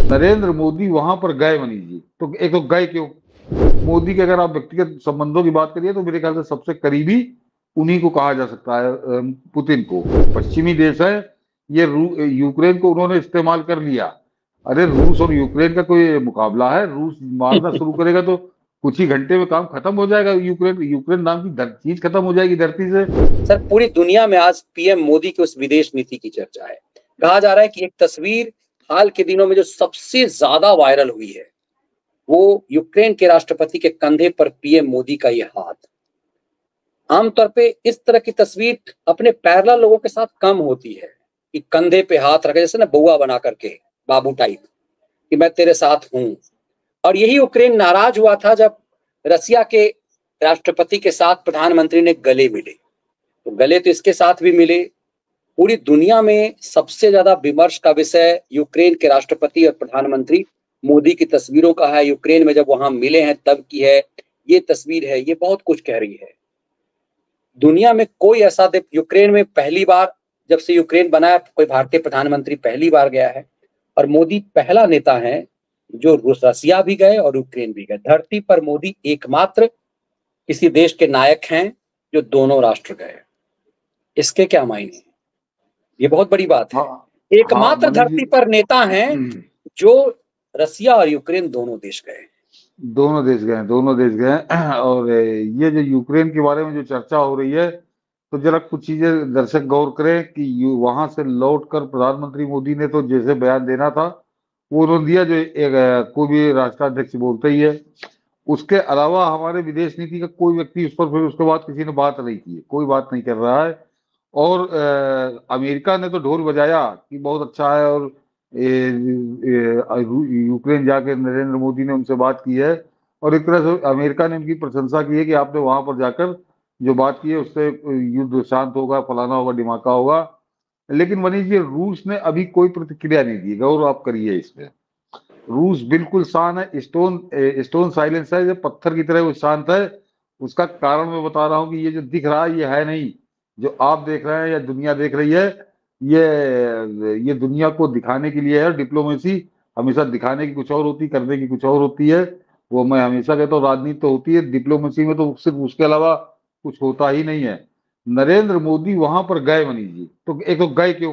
नरेंद्र मोदी वहां पर गए मनीष जी, तो एक तो गए क्यों? मोदी के अगर आप व्यक्तिगत संबंधों की बात करिए तो मेरे ख्याल से सबसे करीबी उन्हीं को कहा जा सकता है, पुतिन को। पश्चिमी देश है, ये यूक्रेन को उन्होंने इस्तेमाल कर लिया। अरे रूस और यूक्रेन का कोई मुकाबला है? रूस मारना शुरू करेगा तो कुछ ही घंटे में काम खत्म हो जाएगा। यूक्रेन यूक्रेन नाम की चीज खत्म हो जाएगी धरती से। सर, पूरी दुनिया में आज पीएम मोदी की उस विदेश नीति की चर्चा है। कहा जा रहा है कि एक तस्वीर हाल के दिनों में जो सबसे ज्यादा वायरल हुई है, वो यूक्रेन के राष्ट्रपति के कंधे पर पीएम मोदी का ये हाथ। आमतौर पे इस तरह की तस्वीर अपने पैरेलल लोगों के साथ कम होती है कि कंधे पे हाथ रखे, जैसे ना बउआ बना करके, बाबू टाइप, कि मैं तेरे साथ हूं। और यही यूक्रेन नाराज हुआ था जब रसिया के राष्ट्रपति के साथ प्रधानमंत्री ने गले मिले। तो गले तो इसके साथ भी मिले। पूरी दुनिया में सबसे ज्यादा विमर्श का विषय यूक्रेन के राष्ट्रपति और प्रधानमंत्री मोदी की तस्वीरों का है। यूक्रेन में जब वहां मिले हैं तब की है ये तस्वीर है, ये बहुत कुछ कह रही है। दुनिया में कोई ऐसा यूक्रेन में पहली बार, जब से यूक्रेन बना है, कोई भारतीय प्रधानमंत्री पहली बार गया है। और मोदी पहला नेता है जो रसिया भी गए और यूक्रेन भी गए। धरती पर मोदी एकमात्र किसी देश के नायक हैं जो दोनों राष्ट्र गए। इसके क्या मायने हैं? ये बहुत बड़ी बात है। हाँ, हाँ एकमात्र मनीष जी। धरती पर नेता हैं जो रसिया और यूक्रेन दोनों देश गए। दोनों देश गए, दोनों देश गए। और ये जो यूक्रेन के बारे में जो चर्चा हो रही है, तो जरा कुछ चीजें दर्शक गौर करें कि वहां से लौटकर प्रधानमंत्री मोदी ने तो जैसे बयान देना था वो उन्होंने दिया, जो एक कोई भी राष्ट्राध्यक्ष बोलते ही है। उसके अलावा हमारे विदेश नीति का कोई व्यक्ति उस पर फिर उसके बाद किसी ने बात नहीं की है, कोई बात नहीं कर रहा है। और अमेरिका ने तो ढोल बजाया कि बहुत अच्छा है, और यूक्रेन जाके नरेंद्र मोदी ने उनसे बात की है, और एक तरह से अमेरिका ने उनकी प्रशंसा की है कि आपने वहां पर जाकर जो बात की है उससे युद्ध शांत होगा, फलाना होगा, डिमाका होगा। लेकिन मनीष जी, रूस ने अभी कोई प्रतिक्रिया नहीं दी। गौर आप करिए इसमें, रूस बिल्कुल शांत है, स्टोन साइलेंस है, जो पत्थर की तरह वो शांत है। उसका कारण मैं बता रहा हूँ कि ये जो दिख रहा है ये है नहीं, जो आप देख रहे हैं या दुनिया देख रही है। ये दुनिया को दिखाने के लिए है। डिप्लोमेसी हमेशा दिखाने की कुछ और होती, करने की कुछ और होती है। वो मैं हमेशा कहता हूँ, राजनीति तो होती है, डिप्लोमेसी में तो सिर्फ उसके अलावा कुछ होता ही नहीं है। नरेंद्र मोदी वहां पर गए मनीष जी, तो एक तो गए क्यों?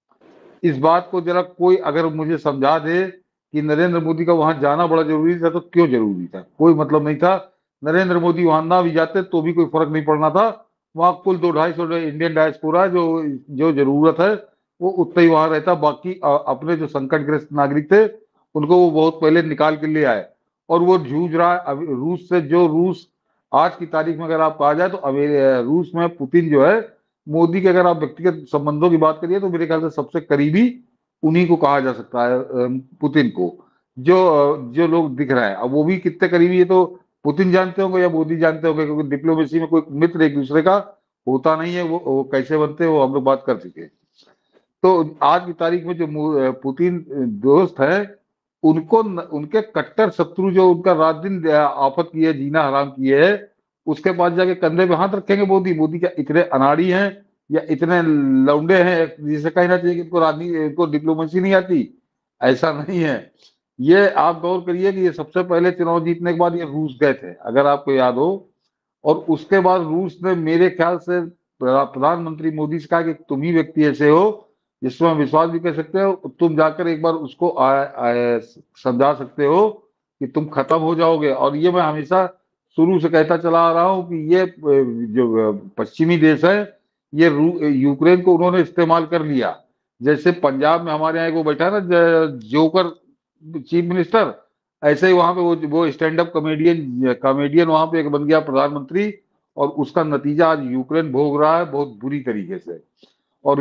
इस बात को जरा कोई अगर मुझे समझा दे कि नरेंद्र मोदी का वहां जाना बड़ा जरूरी था, तो क्यों जरूरी था? कोई मतलब नहीं था। नरेंद्र मोदी वहां ना भी जाते तो भी कोई फर्क नहीं पड़ना था। वहां कुल 200-250 इंडियन डायस्पोरा जो जो जरूरत है वो उतना ही वहां रहता। बाकी अपने जो संकटग्रस्त नागरिक थे उनको वो बहुत पहले निकाल के ले आए। और वो जूझ रहा है अभी रूस से। जो रूस आज की तारीख में अगर आप कहा जाए तो रूस में पुतिन जो है, मोदी के अगर आप व्यक्तिगत संबंधों की बात करिए तो मेरे ख्याल से सबसे करीबी उन्हीं को कहा जा सकता है, पुतिन को। जो लोग दिख रहे हैं, अब वो भी कितने करीबी है तो पुतिन जानते होंगे या मोदी जानते होंगे, क्योंकि डिप्लोमेसी में कोई मित्र एक दूसरे का होता नहीं है। वो कैसे बनते हैं वो हम लोग बात कर चुके हैं। तो आज की तारीख में जो पुतिन दोस्त है, उनके कट्टर शत्रु जो उनका रात दिन आफत की है, जीना हराम किए है, उसके पास जाके कंधे पे हाथ रखेंगे मोदी? मोदी क्या इतने अनाड़ी हैं या इतने लौंडे हैं जिसे कहना चाहिए कि इनको राजनीति, इनको डिप्लोमेसी नहीं आती? ऐसा नहीं है। ये आप गौर करिए कि ये सबसे पहले चुनाव जीतने के बाद ये रूस गए थे, अगर आपको याद हो। और उसके बाद रूस ने मेरे ख्याल से प्रधानमंत्री मोदी से कहा कि तुम ही व्यक्ति ऐसे हो जिसमें हम विश्वास भी कर सकते हो, तुम जाकर एक बार उसको समझा सकते हो कि तुम खत्म हो जाओगे। और ये मैं हमेशा शुरू से कहता चला आ रहा हूं कि ये जो पश्चिमी देश है, ये यूक्रेन को उन्होंने इस्तेमाल कर लिया। जैसे पंजाब में हमारे यहाँ एक वो बैठा है ना, जोकर चीफ मिनिस्टर, ऐसे ही वहां पे वो स्टैंड अप कॉमेडियन कॉमेडियन वहां पे एक बन गया प्रधानमंत्री। और उसका नतीजा आज यूक्रेन भोग रहा है बहुत बुरी तरीके से। और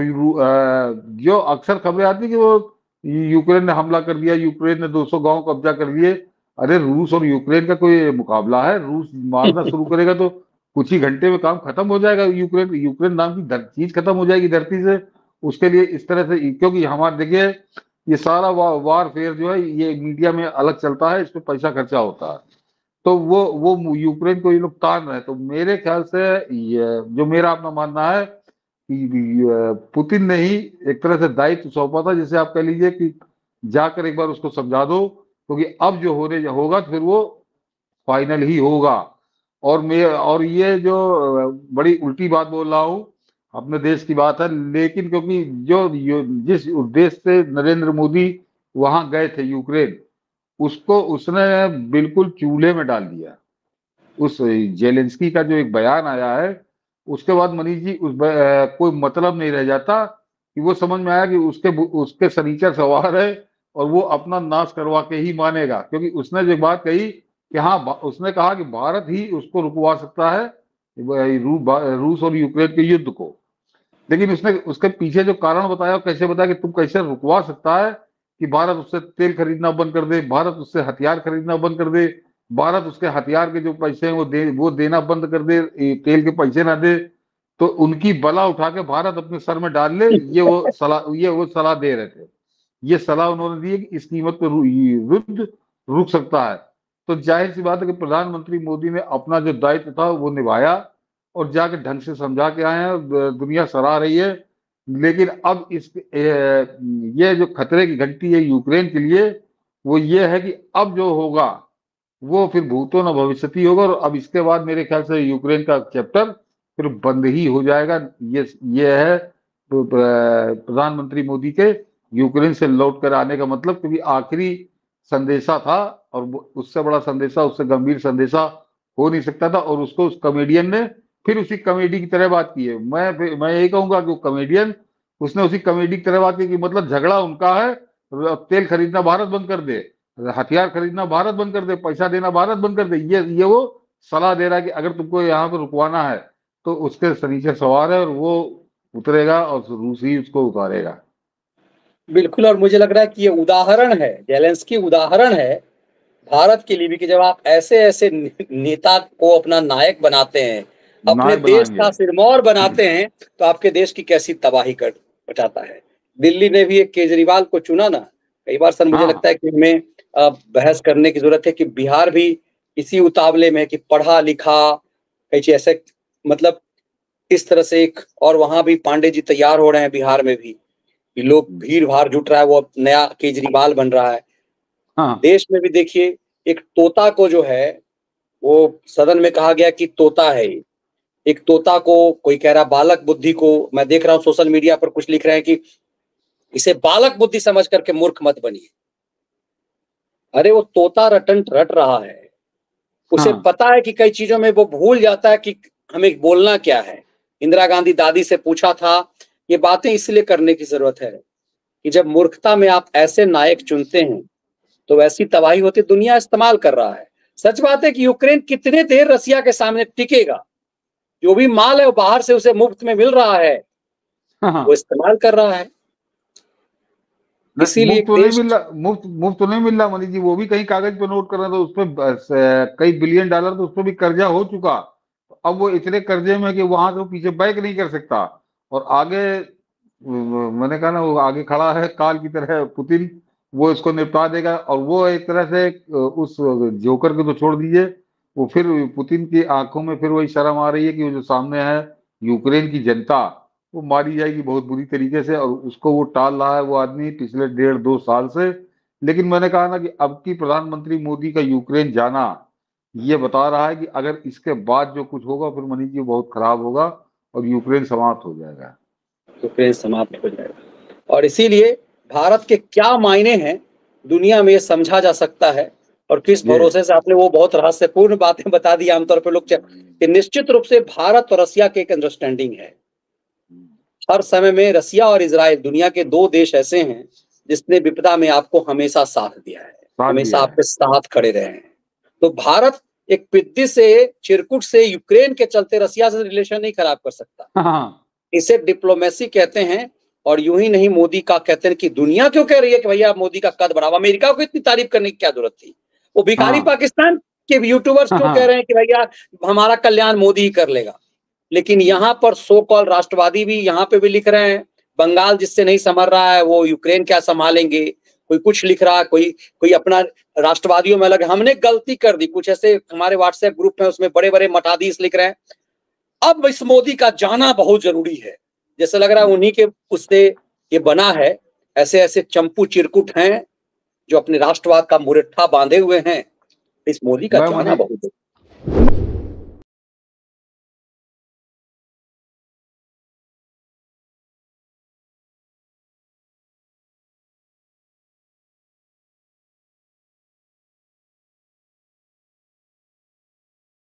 जो अक्सर खबरें आती कि वो यूक्रेन ने हमला कर दिया, यूक्रेन ने 200 गांव कब्जा कर लिए। अरे रूस और यूक्रेन का कोई मुकाबला है? रूस मारना शुरू करेगा तो कुछ ही घंटे में काम खत्म हो जाएगा। यूक्रेन यूक्रेन नाम की चीज खत्म हो जाएगी धरती से। उसके लिए इस तरह से, क्योंकि हमारे देखिए ये सारा वारफेयर जो है ये मीडिया में अलग चलता है, इस पे पैसा खर्चा होता है। तो वो यूक्रेन को ये लोग तान रहे हैं। तो मेरे ख्याल से ये जो मेरा अपना मानना है कि पुतिन ने ही एक तरह से दायित्व सौंपा था, जैसे आप कह लीजिए कि जाकर एक बार उसको समझा दो, क्योंकि अब जो होने होगा तो फिर वो फाइनल ही होगा। और ये जो बड़ी उल्टी बात बोल रहा हूँ, अपने देश की बात है, लेकिन क्योंकि जिस उद्देश्य से नरेंद्र मोदी वहां गए थे यूक्रेन, उसको उसने बिल्कुल चूल्हे में डाल दिया। उस जेलेंस्की का जो एक बयान आया है, उसके बाद मनीष जी कोई मतलब नहीं रह जाता कि वो समझ में आया कि उसके उसके सनीचर सवार है और वो अपना नाश करवा के ही मानेगा। क्योंकि उसने जो बात कही कि हाँ, उसने कहा कि भारत ही उसको रुकवा सकता है, रूस और यूक्रेन के युद्ध को। लेकिन उसने उसके पीछे जो कारण बताया, कैसे बताया कि तुम कैसे रुकवा सकता है कि भारत उससे तेल खरीदना बंद कर दे, भारत उससे हथियार खरीदना बंद कर दे, भारत उसके हथियार के जो पैसे हैं वो देना बंद कर दे, तेल के पैसे ना दे, तो उनकी बला उठा के भारत अपने सर में डाल ले। ये वो सलाह दे रहे थे। ये सलाह उन्होंने दी है कि इस कीमत पर युद्ध रुक सकता है। तो जाहिर सी बात है कि प्रधानमंत्री मोदी ने अपना जो दायित्व था वो निभाया और जाके ढंग से समझा के आए हैं, दुनिया सराह रही है। लेकिन अब ये जो खतरे की घंटी है यूक्रेन के लिए, वो ये है कि अब जो होगा वो फिर भूतो न भविष्यति होगा, और अब इसके बाद मेरे ख्याल से यूक्रेन का चैप्टर फिर बंद ही हो जाएगा। ये है प्रधानमंत्री मोदी के यूक्रेन से लौट कर आने का मतलब, क्योंकि आखिरी संदेशा था और उससे बड़ा संदेशा, उससे गंभीर संदेशा हो नहीं सकता था। और उसको उस कॉमेडियन ने फिर उसी कॉमेडी की तरह बात की है। मैं यही कहूंगा कि वो कॉमेडियन, उसने उसी कॉमेडी की तरह बात की कि मतलब झगड़ा उनका है, तेल खरीदना भारत बंद कर दे, हथियार खरीदना भारत बंद कर दे, पैसा देना भारत बंद कर दे। ये वो सलाह दे रहा है कि अगर तुमको यहाँ पे रुकवाना है तो उसके सनीचे सवार है और वो उतरेगा और रूस ही उसको उतारेगा। बिल्कुल। और मुझे लग रहा है कि ये उदाहरण है, जेलेंस्की उदाहरण है भारत के लिए भी, कि जब आप ऐसे ऐसे नेता को अपना नायक बनाते हैं, अपने नायक देश बनाएंगे। का सिरमौर बनाते हैं, तो आपके देश की कैसी तबाही कर बचाता है। दिल्ली ने भी एक केजरीवाल को चुना ना। कई बार सर मुझे हाँ लगता है कि हमें बहस करने की जरूरत है कि बिहार भी इसी उतावले में है कि पढ़ा लिखा कई चीज ऐसे, मतलब इस तरह से एक, और वहां भी पांडे जी तैयार हो रहे हैं बिहार में भी, कि लोग भीड़ भाड़ जुट रहा है, वो नया केजरीवाल बन रहा है। हाँ देश में भी देखिए, एक तोता को जो है वो सदन में कहा गया कि तोता है ये। एक तोता को कोई कह रहा बालक बुद्धि को, मैं देख रहा हूं सोशल मीडिया पर कुछ लिख रहे हैं कि इसे बालक बुद्धि समझ करके मूर्ख मत बनिए। अरे वो तोता रटन रट रहा है, उसे हाँ पता है कि कई चीजों में वो भूल जाता है कि हमें बोलना क्या है। इंदिरा गांधी दादी से पूछा था, ये बातें इसलिए करने की जरूरत है कि जब मूर्खता में आप ऐसे नायक चुनते हैं तो वैसी तबाही होती, दुनिया इस्तेमाल कर रहा है। सच बात है कि यूक्रेन कितने देर रसिया के सामने टिकेगा। जो भी माल है वो बाहर से उसे मुफ्त में मिल रहा है, वो हाँ। इस्तेमाल कर रहा है। इसीलिए मुफ्त एक तो नहीं देश, मिल रहा, मुफ्त तो नहीं मिल रहा मनीष जी। वो भी कहीं कागज पे नोट कर रहा था, उस पर कई बिलियन डॉलर तो उस पर भी कर्जा हो चुका। अब वो इतने कर्जे में कि वहां से वो पीछे बैक नहीं कर सकता। और आगे मैंने कहा ना, वो आगे खड़ा है काल की तरह पुतिन, वो इसको निपटा देगा। और वो एक तरह से उस जोकर को तो छोड़ दीजिए, वो फिर पुतिन की आंखों में फिर वही शर्म आ रही है कि वो जो सामने है यूक्रेन की जनता, वो मारी जाएगी बहुत बुरी तरीके से। और उसको वो टाल रहा है वो आदमी पिछले 1.5-2 साल से। लेकिन मैंने कहा ना कि अब की प्रधानमंत्री मोदी का यूक्रेन जाना ये बता रहा है कि अगर इसके बाद जो कुछ होगा फिर मनीष जी बहुत खराब होगा और यूक्रेन समाप्त हो जाएगा। यूक्रेन समाप्त हो जाएगा। और इसीलिए भारत के क्या मायने हैं दुनिया में, ये समझा जा सकता है। और किस ये भरोसे से आपने वो बहुत रहस्यपूर्ण बातें बता दी। आमतौर पर लोग कि निश्चित रूप से भारत और रसिया की एक अंडरस्टैंडिंग है। हर समय में रसिया और इजराइल दुनिया के दो देश ऐसे हैं जिसने विपदा में आपको हमेशा साथ दिया है, साथ हमेशा दिया है। आपके साथ खड़े रहे हैं। तो भारत एक पिद्दी से, चिरकुट से, यूक्रेन के चलते रसिया से रिलेशन नहीं खराब कर सकता। हाँ इसे डिप्लोमेसी कहते हैं। और यूं ही नहीं, मोदी का कहते हैं कि दुनिया क्यों कह रही है कि भैया मोदी का कद बढ़ावा, अमेरिका को इतनी तारीफ करने की क्या जरूरत थी। वो भिखारी हाँ पाकिस्तान के यूट्यूबर्स क्यों कह रहे हाँ हैं कि भैया हमारा कल्याण मोदी ही कर लेगा। लेकिन यहाँ पर सो कॉल राष्ट्रवादी भी यहाँ पे भी लिख रहे हैं, बंगाल जिससे नहीं संभल रहा है वो यूक्रेन क्या संभालेंगे। कोई कुछ लिख रहा है, कोई कोई अपना राष्ट्रवादियों में अलग, हमने गलती कर दी। कुछ ऐसे हमारे व्हाट्सएप ग्रुप में, उसमें बड़े बड़े मठाधीश लिख रहे हैं अब इस मोदी का जाना बहुत जरूरी है। जैसे लग रहा है उन्हीं के उससे ये बना है। ऐसे ऐसे चंपू चिरकुट हैं जो अपने राष्ट्रवाद का मुरट्ठा बांधे हुए हैं, इस मोदी का जाना बहुत